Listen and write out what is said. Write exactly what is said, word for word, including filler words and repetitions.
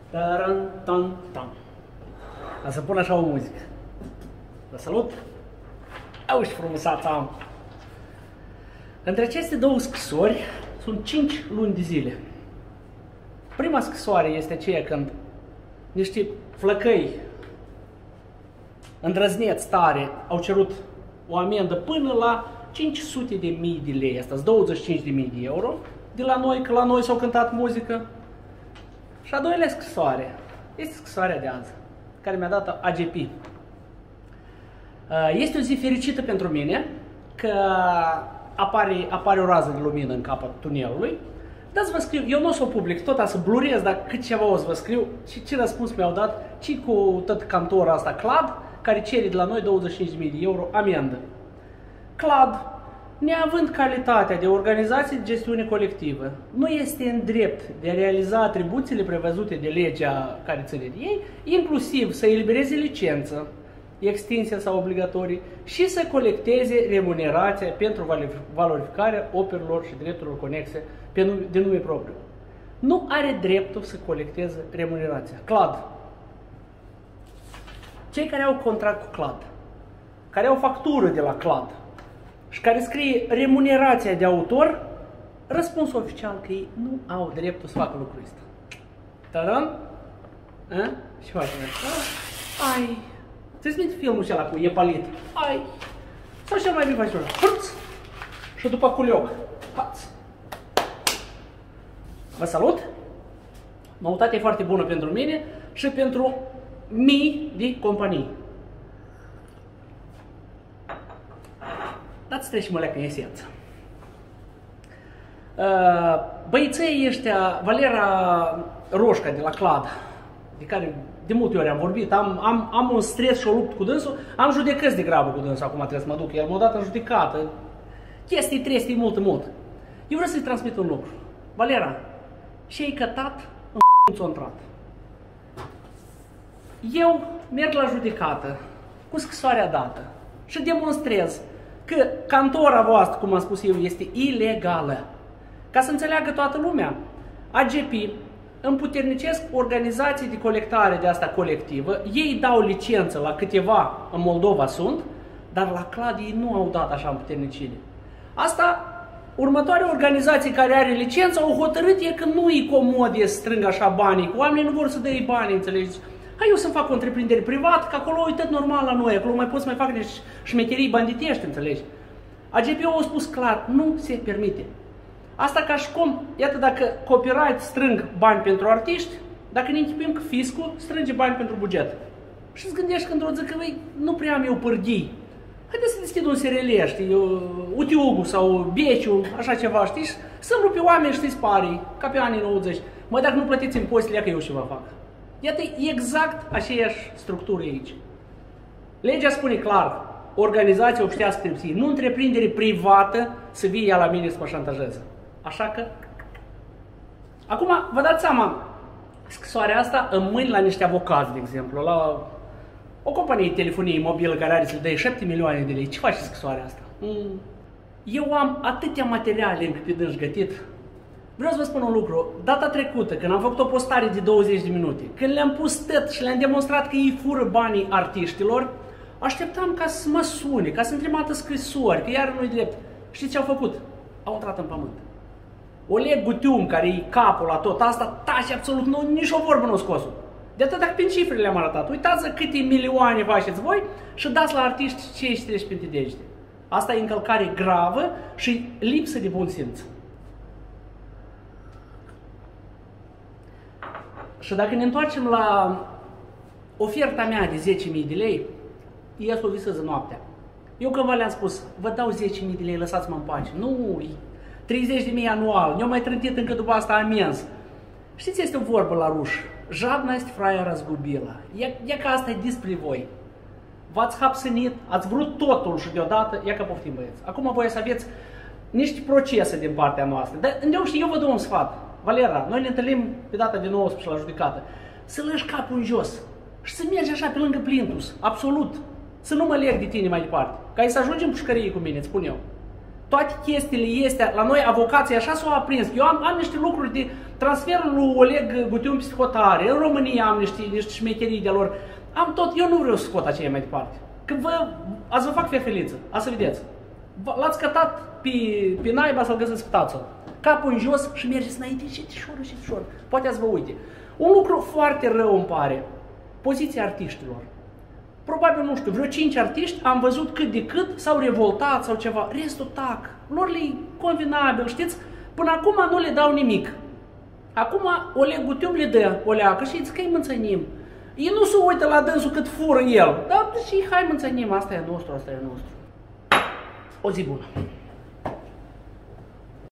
Taran, tan, tan. A să pun așa o muzică. Vă salut! Auzi, frumusața am! Între aceste două scrisori sunt cinci luni de zile. Prima scrisoare este aceea când niște flăcăi îndrăzneți tare au cerut o amendă până la cinci sute de mii de lei, asta douăzeci și cinci de mii de euro, de la noi, că la noi s-au cântat muzică. Și a doilea scrisoare este scrisoarea de azi, care mi-a dat A G P. Este o zi fericită pentru mine, că apare, apare o rază de lumină în capăt tunelului. Dar să vă scriu, eu nu o să o public, tot a să blurez, dar cât ceva o să vă scriu, ce, ce răspuns mi-au dat, ci cu tot cantora asta, Clad, care cere de la noi douăzeci și cinci de mii de euro amendă. Clad, neavând calitatea de organizație de gestiune colectivă, nu este în drept de a realiza atribuțiile prevăzute de legea care ține de ei, inclusiv să elibereze licență, extinsia sau obligatorii și să colecteze remunerația pentru valorificarea operelor și drepturilor conexe de nume propriu. Nu are dreptul să colecteze remunerația. Clad. Cei care au contract cu Clad, care au factură de la Clad și care scrie remunerația de autor, răspunsul oficial că ei nu au dreptul să facă lucrul ăsta. Tadam? A? Ce faci? Ai! Ți-ți minte filmul acela cu Epalit? Ai! Sau cel mai bine faci așa? Hârț! Și după culioc. Haț! Vă salut! Noutatea e foarte bună pentru mine și pentru mii de companii. Dați treci mă leacă în esență. Băieții ăștia, Valera Roșca de la Clad, de care de multe ori am vorbit, am, am, am un stres și o luptă cu dânsul, am judecăți de grabă cu dânsul, acum trebuie să mă duc, el m-a dat în judecată, chestii treste mult, mult. Eu vreau să-i transmit un lucru. Valera, și-ai cătat, în ți-o intrat. Eu merg la judecată cu scrisoarea dată și demonstrez că cantora voastră, cum am spus eu, este ilegală. Ca să înțeleagă toată lumea, A G P împuternicesc organizații de colectare de asta colectivă, ei dau licență la câteva, în Moldova sunt, dar la Clad ei nu au dat așa împuternicire. Asta, următoarea organizație care are licență au hotărât e că nu-i comod să strâng așa banii, că oamenii nu vor să dea bani, înțelegeți? Hai eu să-mi fac o întreprindere privată, că acolo e tot normal la noi, acolo mai pot să mai fac niște șmecherii banditești, înțelegi? A G P-ul a spus clar, nu se permite. Asta ca și cum, iată, dacă copyright strâng bani pentru artiști, dacă ne închipuim că fiscul strânge bani pentru buget. Și îți gândești când o zic că nu prea am eu pârghii. Haideți să deschid un S R L, știi, Utiugul sau Beciu, așa ceva, știi, să-mi rupi oameni, știi, sparii, ca pe anii nouăzeci. Mă, dacă nu plătiți impozitele, că eu ceva fac. Iată, exact aceeași structură aici. Legea spune clar, organizația obștească nu întreprindere privată să vie ea la mine să mă șantajeze. Așa că, acum vă dați seama, scrisoarea asta în mâini la niște avocați, de exemplu, la o companie de telefonie mobilă care are să-l dea șapte milioane de lei. Ce face scrisoarea asta? Mm. Eu am atâtea materiale încât pe dânși gătit. Vreau să vă spun un lucru. Data trecută, când am făcut o postare de douăzeci de minute, când le-am pus tăt și le-am demonstrat că ei fură banii artiștilor, așteptam ca să mă sune, ca să-mi trimită scrisori, că iar nu-i drept. Știți ce au făcut? Au intrat în pământ. Oleg Gutium, care e capul la tot asta, taci absolut, nu, nici o vorbă nu scos-o. De atât dacă prin cifre le-am arătat. Uitați câte milioane faceți voi și dați la artiști ce își trece printre degete. Asta e încălcare gravă și lipsă de bun simț. Și dacă ne întoarcem la oferta mea de zece mii de lei, ea s-o visează noaptea. Eu când v-le-am spus, vă dau zece mii de lei, lăsați-mă în pace. Nu, treizeci de mii anual, ne-au mai trântit încă după asta amenzi. Știți, este o vorbă la ruș. Jadna este fraia razgubila. E, e ca asta e despre voi. V-ați hapsănit, ați vrut totul și deodată, ia că poftim băieți. Acum voi să aveți niște procese din partea noastră. Dar îndeau și eu vă dau un sfat. Valera, noi ne întâlnim pe data de nouăsprezece la judecată. Să lăși capul în jos și să mergi așa pe lângă plintus, absolut. Să nu mă leg de tine mai departe. Ca să ajungem pușcărie cu mine, îți spun eu. Toate chestiile astea, la noi avocații așa s-au aprins. Eu am, am niște lucruri de, transferul lui Oleg Guteun psihotare, în România am niște, niște șmecherii de lor, am tot, eu nu vreau să scot aceia mai departe. Că vă, azi vă fac ferfeliță, a să vedeți. L-ați cătat pe, pe naiba să-l găsiți pe tațul. Capul în jos și mergeți înainte și ușor, și ușor. Poate ați vă uite. Un lucru foarte rău îmi pare, poziția artiștilor. Probabil, nu știu, vreo cinci artiști am văzut cât de cât s-au revoltat sau ceva. Restul tac. Lor le-i convenabil, știți? Până acum nu le dau nimic. Acum Oleg Guteun le dă o leacă și zic că îi mânțănim. Ei nu se uită la dânsul cât fură el. Dar și hai mânțănim, asta e nostru, asta e nostru. O zi bună.